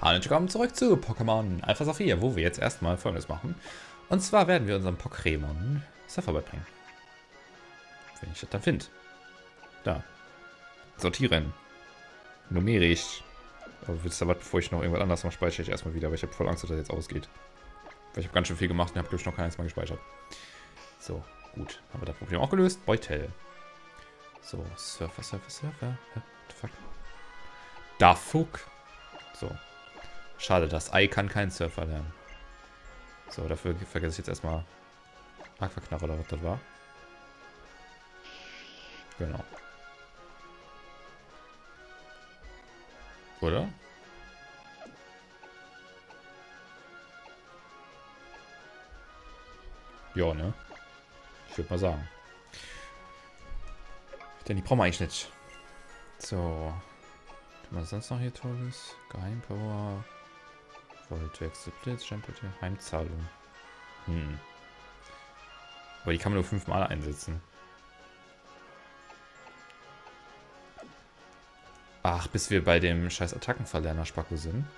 Hallo und willkommen zurück zu Pokémon Alpha Saphir, wo wir jetzt erstmal Folgendes machen. Und zwar werden wir unserem Pokémon Surfer beibringen. Wenn ich das dann finde. Da. Sortieren. Numerisch. Aber willst du was, bevor ich noch irgendwas anderes mache, speichere ich erstmal wieder, weil ich habe voll Angst, dass das jetzt ausgeht. Weil ich habe ganz schön viel gemacht und habe, glaube ich, noch kein einziges Mal gespeichert. So, gut. Haben wir das Problem auch gelöst. Beutel. So, Surfer. Hä? What the fuck? Da fuck. So. Schade, das Ei kann kein Surfer lernen. So, dafür vergesse ich jetzt erstmal Aquaknarre oder was das war. Genau. Oder? Ja, ne? Ich würde mal sagen. Denn die brauchen wir eigentlich nicht. So. Was sonst noch hier Tolles? Geheimpower. Voltwechsel, Blitz, Stempeltier, Heimzahlung. Aber die kann man nur 5-mal einsetzen. Ach, bis wir bei dem scheiß Attackenverlerner Spacko sind.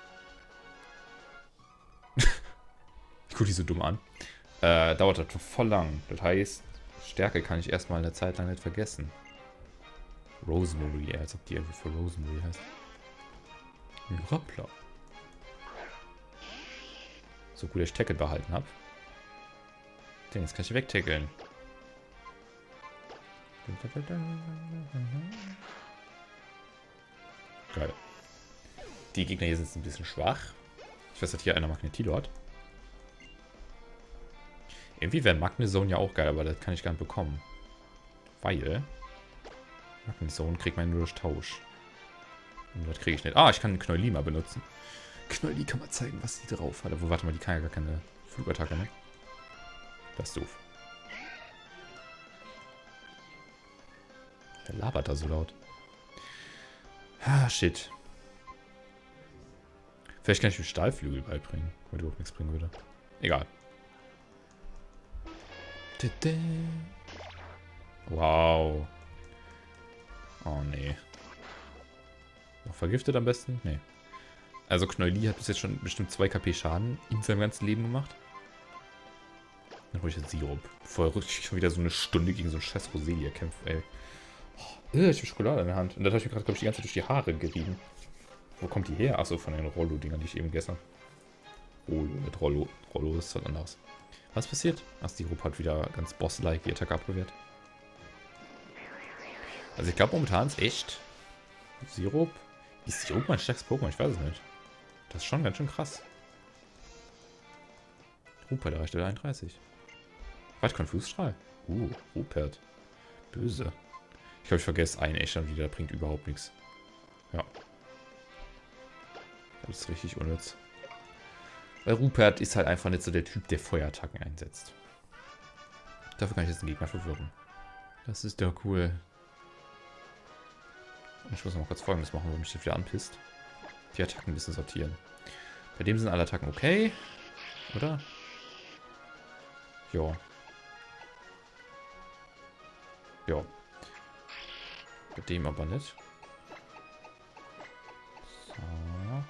Ich gucke die so dumm an. Dauert das voll lang. Das heißt, Stärke kann ich erstmal eine Zeit lang nicht vergessen. Rosemary, als ob die irgendwie für Rosemary heißt. Hoppla. So gut, dass ich Tackle behalten habe. Denn jetzt kann ich wegtackeln. Geil. Die Gegner hier sind ein bisschen schwach. Ich weiß, dass hier einer Magnetilo hat. Irgendwie wäre Magnezone ja auch geil, aber das kann ich gar nicht bekommen. Weil Magnezone kriegt man nur durch Tausch. Und das kriege ich nicht. Ah, ich kann Knoili mal benutzen. Knoili kann mal zeigen, was die drauf hat. Aber warte mal, die kann ja gar keine Flugattacke, ne? Das ist doof. Wer labert da so laut? Ah, shit. Vielleicht kann ich mir Stahlflügel beibringen, weil überhaupt nichts bringen würde. Egal. Wow. Oh, nee. Noch vergiftet am besten? Nee. Also Knoili hat bis jetzt schon bestimmt 2 KP Schaden in seinem ganzen Leben gemacht. Dann hole ich jetzt Sirup. Vorher ich schon wieder so eine Stunde gegen so einen scheiß Roselia kämpfe, ey. Oh, ich habe Schokolade in der Hand. Und das habe ich mir gerade, glaube ich, die ganze Zeit durch die Haare gerieben. Wo kommt die her? Achso, von den Rollo-Dingern, die ich eben gegessen habe. Rollo mit Rollo. Rollo ist was anderes. Was passiert? Ach, Sirup hat wieder ganz boss-like die Attacke abgewehrt. Also ich glaube momentan ist echt Sirup. Ist Sirup mein stärkstes Pokémon? Ich weiß es nicht. Das ist schon ganz schön krass. Rupert erreicht 31. Weit Konfusstrahl. Rupert. Böse. Ich glaube, ich vergesse einen echt schon wieder. Der bringt überhaupt nichts. Ja. Das ist richtig unnütz. Weil Rupert ist halt einfach nicht so der Typ, der Feuerattacken einsetzt. Dafür kann ich jetzt den Gegner verwirren. Das ist doch cool. Ich muss noch mal kurz Folgendes machen, wo mich das wieder anpisst. Die Attacken ein bisschen sortieren. Bei dem sind alle Attacken okay. Oder? Ja. Ja. Bei dem aber nicht. So.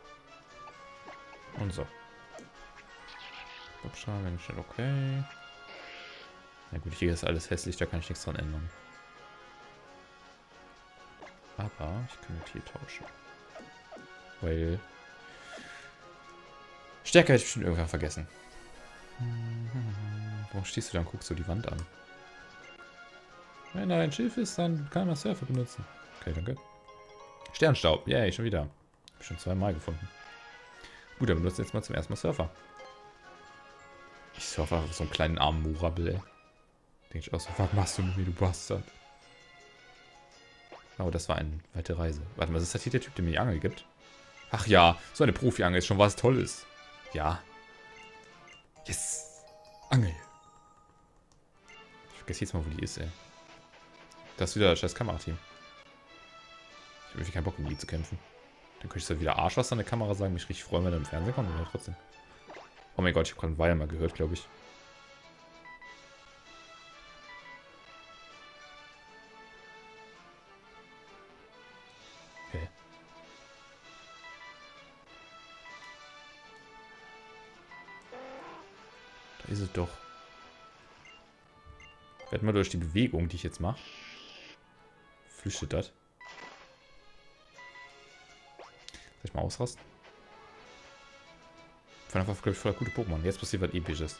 Und so. Boxschal, wenn schon okay. Na gut, hier ist alles hässlich, da kann ich nichts dran ändern. Aber ich kann mit hier tauschen. Weil Stärke hätte ich bestimmt irgendwann vergessen. Warum stehst du da und guckst so die Wand an? Wenn da ein Schiff ist, dann kann man Surfer benutzen. Okay, danke. Sternstaub. Yay, schon wieder. Hab ich schon 2-mal gefunden. Gut, dann benutzen wir jetzt mal zum ersten Mal Surfer. Ich surfe auf so einen kleinen armen Murabel, ey. Denke ich auch so, was machst du mit mir, du Bastard? Oh, das war eine weite Reise. Warte mal, ist das hier der Typ, der mir die Angel gibt? Ach ja, so eine Profi-Angel ist schon was Tolles. Ja. Yes. Angel. Ich vergesse jetzt mal, wo die ist, ey. Das ist wieder das scheiß Kamerateam. Ich habe irgendwie keinen Bock, gegen die zu kämpfen. Dann könnte ich so wieder Arschwasser an der Kamera sagen, mich richtig freuen, wenn er im Fernsehen kommt, aber trotzdem. Oh mein Gott, ich habe gerade einen Weiher mal gehört, glaube ich. Okay. Da ist es doch. Werd mal durch die Bewegung, die ich jetzt mache. Flüchtet das. Soll ich mal ausrasten? Von einfach, glaube ich, voll gute Pokémon. Jetzt passiert was Episches.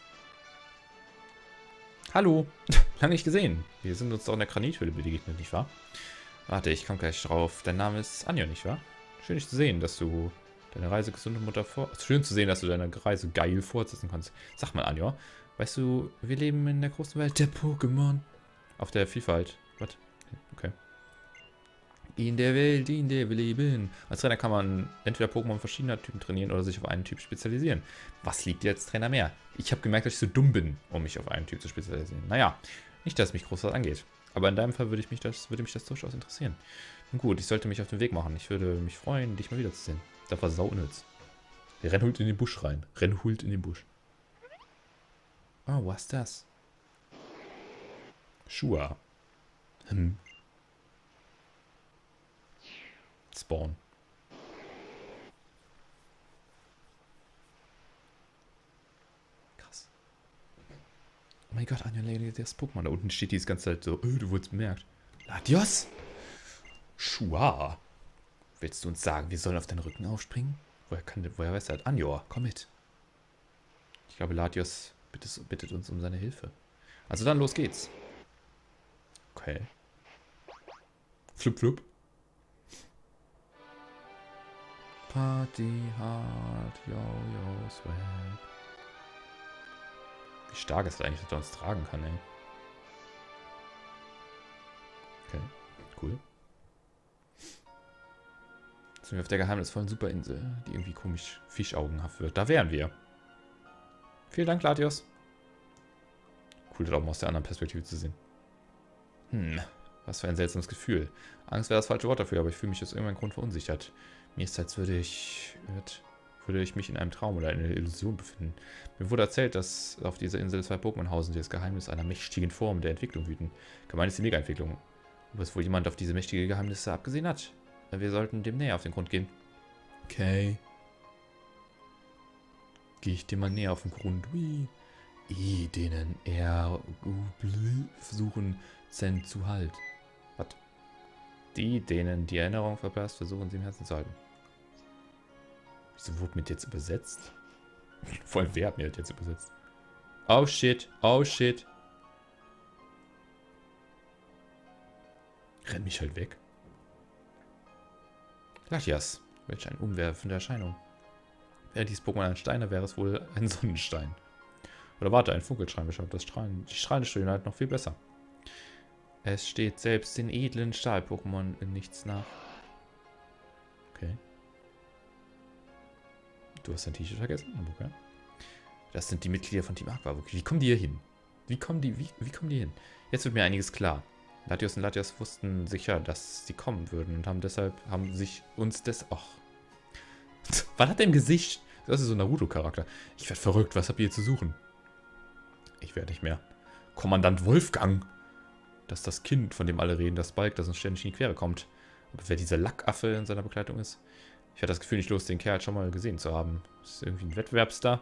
Hallo! Lange nicht gesehen. Wir sind uns doch in der Granithöhle begegnet, nicht wahr? Warte, ich komme gleich drauf. Dein Name ist Anja, nicht wahr? Schön dich zu sehen, dass du deine Reise gesunde Mutter vor... Schön zu sehen, dass du deine Reise geil fortsetzen kannst. Sag mal, Anja, weißt du, wir leben in der großen Welt der Pokémon. Auf der Vielfalt. Was? Okay. In der Welt, in der wir leben. Als Trainer kann man entweder Pokémon verschiedener Typen trainieren oder sich auf einen Typ spezialisieren. Was liegt dir als Trainer mehr? Ich habe gemerkt, dass ich so dumm bin, um mich auf einen Typ zu spezialisieren. Naja, nicht, dass es mich groß was angeht. Aber in deinem Fall würde mich das durchaus interessieren. Nun gut, ich sollte mich auf den Weg machen. Ich würde mich freuen, dich mal wiederzusehen. Das war sauunnütz. Renn hult in den Busch rein. Renn hult in den Busch. Oh, was ist das? Shua. Spawn. Krass. Oh mein Gott, Anja, das Pokémon. Da unten steht die ganze Zeit so, du wurdest bemerkt. Latios? Shua. Willst du uns sagen, wir sollen auf deinen Rücken aufspringen? Woher weiß er das? Anjor, komm mit. Ich glaube, Latios bittet uns um seine Hilfe. Also dann, los geht's. Okay. Flup, flup. Party hard, yo, yo, swag. Wie stark ist das eigentlich, dass er uns tragen kann, ey? Okay, cool. Jetzt sind wir auf der geheimnisvollen Superinsel, die irgendwie komisch fischaugenhaft wird. Da wären wir. Vielen Dank, Latios. Cool, das auch mal aus der anderen Perspektive zu sehen. Was für ein seltsames Gefühl. Angst wäre das falsche Wort dafür, aber ich fühle mich aus irgendeinem Grund verunsichert. Mir ist, als würde ich mich in einem Traum oder einer Illusion befinden. Mir wurde erzählt, dass auf dieser Insel 2 Pokémon hausen, die das Geheimnis einer mächtigen Form der Entwicklung hüten. Gemeint ist die Mega-Entwicklung. Ob es wohl jemand auf diese mächtige Geheimnisse abgesehen hat? Wir sollten dem näher auf den Grund gehen. Okay. Gehe ich dem mal näher auf den Grund. Denen versuchen Zen zu halten. Was? Die, denen die Erinnerung verpasst, versuchen sie im Herzen zu halten. Wieso wurde mit jetzt übersetzt? Vor allem, wer hat mir das jetzt übersetzt? Oh shit, oh shit. Renn mich halt weg. Latias, welch eine umwerfende Erscheinung. Wäre dieses Pokémon ein Stein, wäre es wohl ein Sonnenstein. Oder warte, ein Funkelstein beschreibt das Strahlen. Die strahlende Schönheit noch viel besser. Es steht selbst den edlen Stahl-Pokémon in nichts nach. Okay. Du hast dein T-Shirt vergessen? Okay. Das sind die Mitglieder von Team Aqua. Wie kommen die hier hin? Wie kommen die hin? Jetzt wird mir einiges klar. Latios und Latias wussten sicher, dass sie kommen würden und haben uns Och. Was hat der im Gesicht? Das ist so ein Naruto-Charakter. Ich werde verrückt. Was habt ihr hier zu suchen? Ich werde nicht mehr. Kommandant Wolfgang. Das ist das Kind, von dem alle reden, das Balk, das uns ständig in die Quere kommt. Aber wer dieser Lackaffe in seiner Begleitung ist? Ich hatte das Gefühl, nicht los, den Kerl schon mal gesehen zu haben. Ist irgendwie ein Wettbewerbsstar?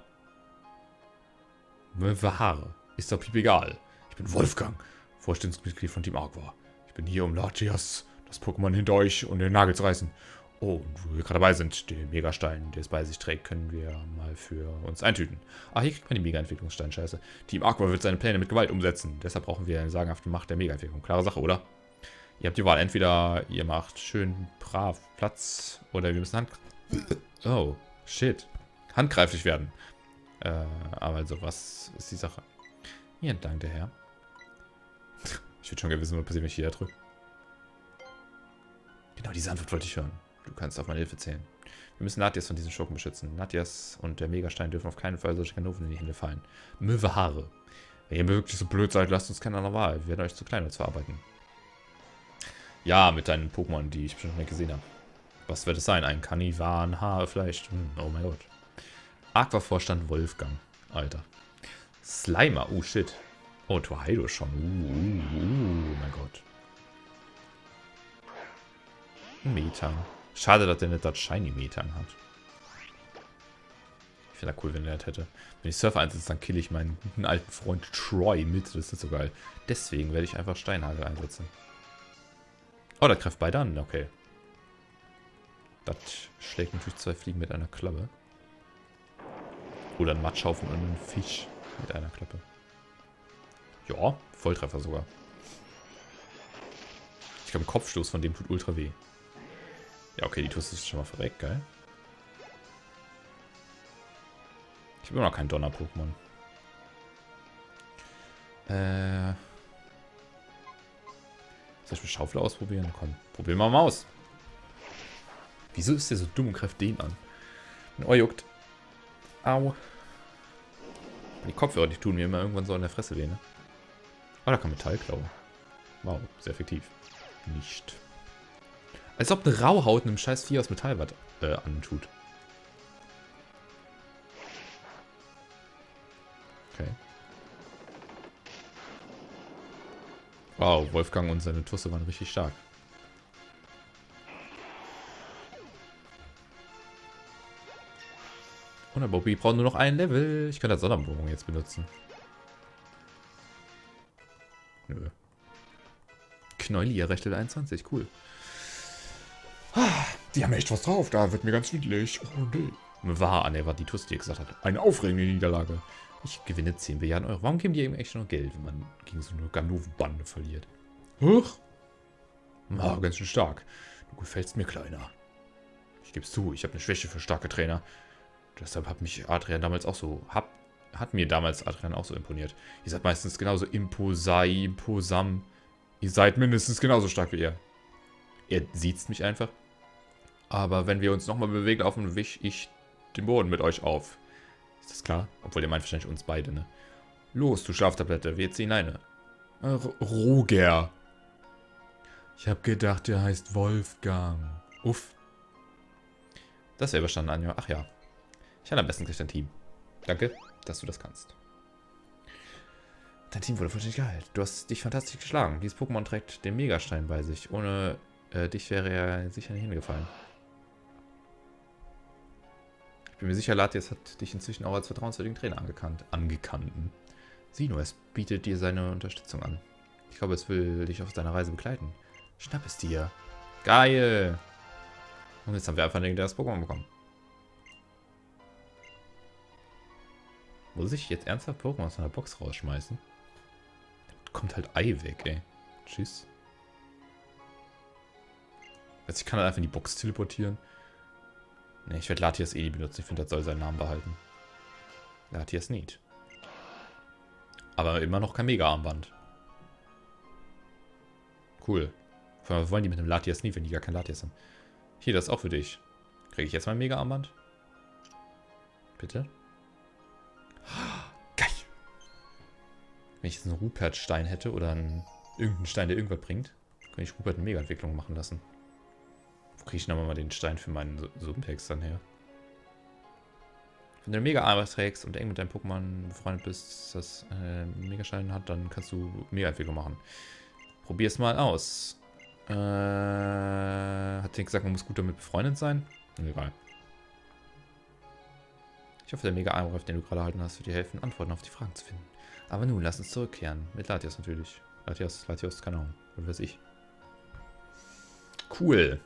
Haare. Ist doch piep egal. Ich bin Wolfgang, Vorstandsmitglied von Team Aqua. Ich bin hier, um Latias, das Pokémon hinter euch und den Nagel zu reißen. Oh, und wo wir gerade dabei sind, den Megastein, der es bei sich trägt, können wir mal für uns eintüten. Ah, hier kriegt man die Mega-Entwicklungsstein, scheiße. Team Aqua wird seine Pläne mit Gewalt umsetzen. Deshalb brauchen wir eine sagenhafte Macht der Mega-Entwicklung. Klare Sache, oder? Ihr habt die Wahl. Entweder ihr macht schön brav Platz oder wir müssen Oh, shit. Handgreiflich werden. Aber also, was ist die Sache? Vielen Dank, der Herr. Ich würde schon gerne wissen, was passiert, wenn ich hier drücke. Genau, diese Antwort wollte ich hören. Du kannst auf meine Hilfe zählen. Wir müssen Latias von diesen Schurken beschützen. Latias und der Megastein dürfen auf keinen Fall solche Kanonen in die Hände fallen. Möwe-Haare. Wenn ihr wirklich so blöd seid, lasst uns keine andere Wahl. Wir werden euch zu klein, um zu verarbeiten. Ja, mit deinen Pokémon, die ich bestimmt nicht gesehen habe. Was wird es sein? Ein Kanivan-Haar vielleicht? Oh mein Gott. Aqua-Vorstand Wolfgang. Alter. Slimer. Oh, shit. Oh, Torheido schon. Oh mein Gott. Metang. Schade, dass der nicht das Shiny Metang hat. Ich finde Wäre cool, wenn er das hätte. Wenn ich Surfer einsetze, dann kill ich meinen guten alten Freund Troy mit. Das ist nicht so geil. Deswegen werde ich einfach Steinhagel einsetzen. Oh, das greift beide an. Okay. Das schlägt natürlich 2 Fliegen mit einer Klappe. Oder ein Matschhaufen und einen Fisch mit einer Klappe. Ja, Volltreffer sogar. Ich glaube, ein Kopfstoß von dem tut ultra weh. Ja, okay, die Tuss ist schon mal verreckt, geil. Ich habe immer noch keinen Donner-Pokémon. Soll ich mit Schaufel ausprobieren? Komm, probieren wir mal aus. Wieso ist der so dumm und greift den an? Ein Ohr juckt. Au. Die Kopfhörer, die tun mir immer irgendwann so an der Fresse weh, ne? Oh, da kann Metallklaue. Wow, sehr effektiv. Nicht. Als ob eine Rauhaut einem scheiß Vieh aus Metall was antut. Okay. Wow, Wolfgang und seine Tusse waren richtig stark. Und der Bobby braucht nur noch ein Level. Ich kann das Sonnenbogen jetzt benutzen. Nö. Knäuli erreicht Level 21, cool. Die haben echt was drauf, da wird mir ganz schwindelig. Oh nee. War die Tuss, die gesagt hat. Eine aufregende Niederlage. Ich gewinne 10 Milliarden Euro. Warum geben die eben echt noch Geld, wenn man gegen so eine Ganoven-Bande verliert? Huch. Ah, ganz schön stark. Du gefällst mir, Kleiner. Ich geb's zu, ich habe eine Schwäche für starke Trainer. Deshalb hat mir damals Adrian auch so imponiert. Ihr seid meistens genauso imposam. Ihr seid mindestens genauso stark wie er. Er sieht's mich einfach. Aber wenn wir uns nochmal bewegen, laufen, wisch ich den Boden mit euch auf. Ist das klar? Obwohl, der meint wahrscheinlich uns beide, ne? Los, du Schlaftablette, wir ziehen eine. Roger. Ich hab gedacht, der heißt Wolfgang. Uff. Das wäre überstanden, Anja. Ach ja. Ich hatte am besten gleich dein Team. Danke, dass du das kannst. Dein Team wurde vollständig geheilt. Du hast dich fantastisch geschlagen. Dieses Pokémon trägt den Megastein bei sich. Ohne dich wäre er sicher nicht hingefallen. Ich bin mir sicher, Latias hat dich inzwischen auch als vertrauenswürdigen Trainer angekannten. Sieh nur, es bietet dir seine Unterstützung an. Ich glaube, es will dich auf deiner Reise begleiten. Schnapp es dir. Geil. Und jetzt haben wir einfach ein legendäres Pokémon bekommen. Muss ich jetzt ernsthaft Pokémon aus einer Box rausschmeißen? Kommt halt Ei weg, ey. Tschüss. Also ich kann halt einfach in die Box teleportieren. Ne, ich werde Latias eh benutzen. Ich finde, das soll seinen Namen behalten. Latias nicht. Aber immer noch kein Mega-Armband. Cool. Was wollen die mit einem Latias nie, wenn die gar kein Latias haben? Hier, das ist auch für dich. Kriege ich jetzt mein Mega-Armband? Bitte? Geil! Wenn ich jetzt einen Rupert-Stein hätte oder irgendeinen Stein, der irgendwas bringt, könnte ich Rupert eine Mega-Entwicklung machen lassen. Wo kriege ich nochmal den Stein für meinen Suppentext dann her? Wenn du einen Mega-Armband trägst und eng mit deinem Pokémon befreundet bist, das Mega-Stein hat, dann kannst du Mega-Entwicklung machen. Probier es mal aus. Hat der gesagt, man muss gut damit befreundet sein? Egal. Ich hoffe, der Mega-Arm, auf den du gerade erhalten hast, wird dir helfen, Antworten auf die Fragen zu finden. Aber nun, lass uns zurückkehren. Mit Latias natürlich. Latias, keine Ahnung. Was weiß ich. Cool.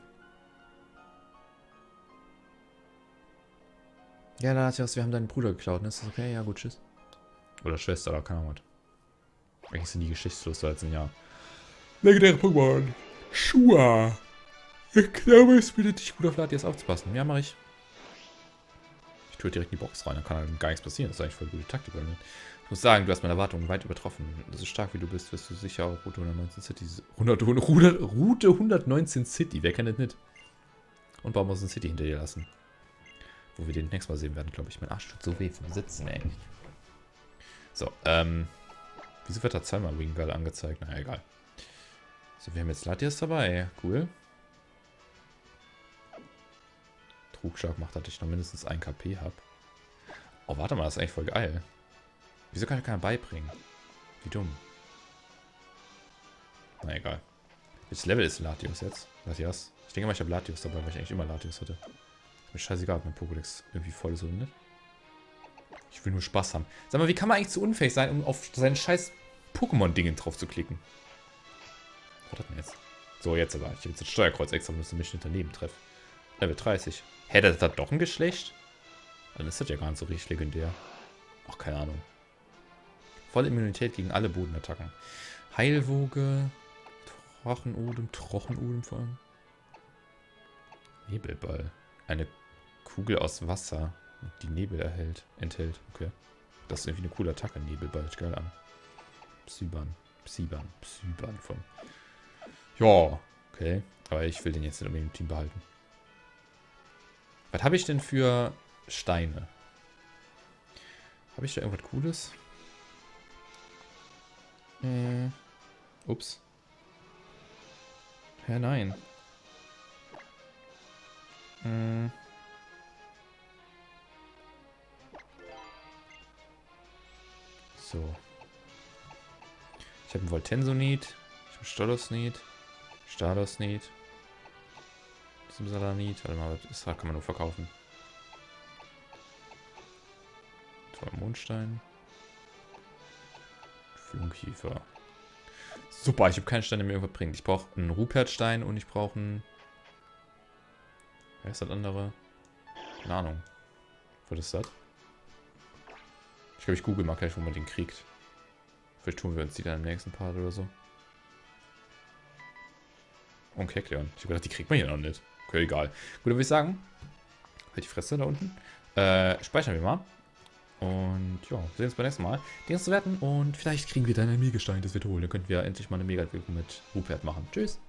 Ja, Latias, wir haben deinen Bruder geklaut, ne? Ist das okay? Ja, gut, tschüss. Oder Schwester, oder keine Ahnung. Eigentlich sind die geschichtslos als ein Jahr. Legendäre Pokémon. Shua. Ich glaube, es bietet dich gut auf Latias aufzupassen. Ja, mache ich. Ich tue direkt in die Box rein, dann kann halt gar nichts passieren. Das ist eigentlich voll gute Taktik bei mir. Ich muss sagen, du hast meine Erwartungen weit übertroffen. So stark wie du bist, wirst du sicher auch Route 119 City... Route 119 City, wer kennt das nicht? Und Baumhausen City hinter dir lassen. Wo wir den nächstes Mal sehen werden, glaube ich. Mein Arsch tut so weh vom Sitzen, ey. So, wieso wird da zweimal Wingull angezeigt? Na, egal. So, wir haben jetzt Latias dabei. Cool. Trugschlag macht, dass ich noch mindestens 1 KP habe. Oh, warte mal, das ist eigentlich voll geil. Wieso kann ich keiner beibringen? Wie dumm. Na, egal. Welches Level ist Latios jetzt? Latias? Ich denke mal, ich habe Latios dabei, weil ich eigentlich immer Latios hatte. Ist mir scheißegal, ob mein Pokédex irgendwie voll ist oder nicht. Ich will nur Spaß haben. Sag mal, wie kann man eigentlich zu unfähig sein, um auf seinen scheiß Pokémon-Dingen drauf zu klicken? Was hat denn jetzt? So, jetzt aber. Ich habe jetzt das Steuerkreuz extra, müsste mich nicht daneben treffen. Level 30. Hä, das hat doch ein Geschlecht? Dann ist das ja gar nicht so richtig legendär. Ach, keine Ahnung. Volle Immunität gegen alle Bodenattacken. Heilwoge. Trochenodem vor allem. Nebelball. Eine Kugel aus Wasser, die Nebel enthält. Okay. Das ist irgendwie eine coole Attacke. Nebelball. Hört geil an. Psyban von. Ja, okay. Aber ich will den jetzt nicht unbedingt im Team behalten. Was habe ich denn für Steine? Habe ich da irgendwas Cooles? Ups. Ja, nein. So. Ich habe einen Voltensonit. Ich habe einen Stolosnit. Stardosnit. Simsalanit. Warte mal, das kann man nur verkaufen. Mondstein. Flunkiefer. Super, ich habe keinen Stein, der mir irgendwas bringt. Ich brauche einen Rupertstein und ich brauche einen... Wer ist das andere? Keine Ahnung. Was ist das? Ich glaube, ich google mal gleich, wo man den kriegt. Vielleicht tun wir uns die dann im nächsten Part oder so. Und Kekleon. Ich habe gedacht, die kriegt man hier noch nicht. Okay, egal. Gut, dann würde ich sagen, halt die Fresse da unten. Speichern wir mal. Und ja, sehen uns beim nächsten Mal. Den zu werten und vielleicht kriegen wir dann einen Megestein, das wird holen. Dann könnten wir endlich mal eine Mega-Entwicklung mit Rupert machen. Tschüss.